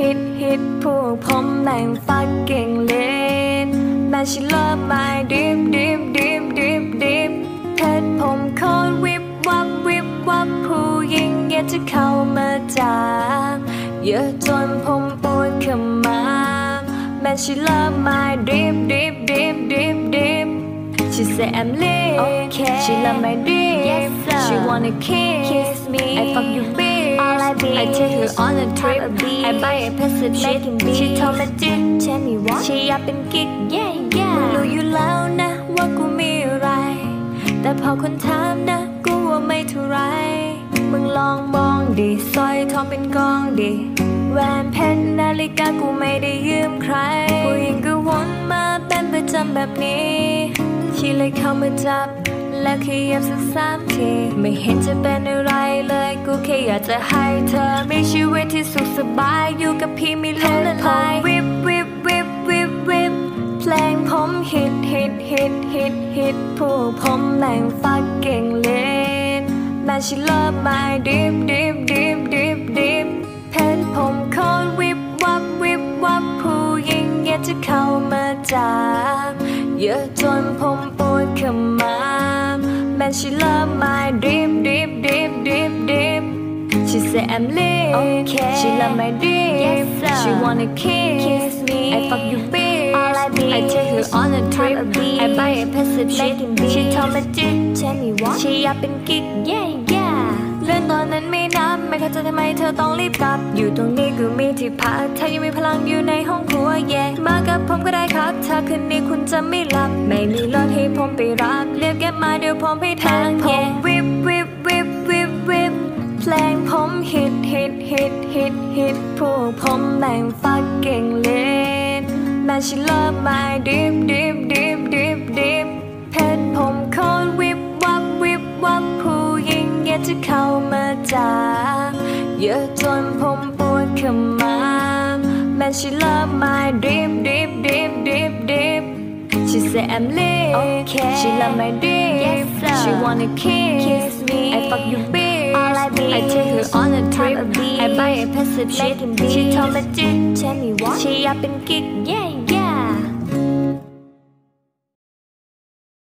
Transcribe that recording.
ฮิตพวกผมแม่งฟักเก่งเล่นแม่she love my dipเพชรผมโคตรวิบวับผู้หญิงอยากจะเข้ามาจับเยอะจนผมปวดขมับแม่ she love my dip She said I'm lit, okay. She love my dick, yes, she wanna kiss me. I fuck you bitch, all I take her on a trip. I buy a piece of shit. She told me to tell me what. She อยากเป็นกิ๊ก yeah. มึงรู้อยู่แล้วนะว่ากูมีอะไรแต่พอคนถามนะกูว่าไม่เท่าไรมึงลองมองดิสร้อยทองเป็นกองดิแหวนเพชรนาฬิกากูไม่ได้ยืมใครผู้หญิงก็วนมาเป็นประจำแบบนี้ชีเลยเข้ามาจับและขยับสัก3 ทีไม่เห็นจะเป็นอะไรเลยกูแค่อยากจะให้เธอมีชีวิตที่สุขสบายอยู่กับพี่ไม่ล้มละลายวิบเพลงผมฮิตพวกผมแม่งฟักเก่งเล่นแม่ she love my dipเพชรผมโคตรวิบวับผู้หญิงอยากจะเข้ามาจับเยอะจนผมปวดขมับแม่ she love my dip She said I'm lit, okay. She love my dick, yes, she wanna kiss me. I fuck you bitch, all I take her on a trip. I buy a piece of shit. She told me to tell me what. She อยากเป็นกิ๊ก yeah. เรื่องตอนนั้นไม่นับไม่เข้าใจทำไมเธอต้องรีบกลับอยู่ตรงนี้กูมีที่พักเธอยังมีพลังอยู่ในห้องครัว yeah มากับผมก็ได้ครับถ้าคืนนี้คุณจะไม่หลับไม่มีรถให้ผมไปรับเรียกแกมาเดี๋ยวผมไปทางผมวิบเพลงผมฮิตพวกผมแม่งฟักเก่งเล่นแม่ she love my dipเพชรผมโคตรวิบวับผู้หญิงอยากจะเข้ามาจับเยอะจนผมปวดขมับแม่ she love my dip She said I'm lit, okay. She love my dick, yes, she wanna kiss me. I fuck you bitch, all I take her on a trip. I buy a piece of shit. She told me to tell me what. She อยากเป็นกิ๊ก yeah.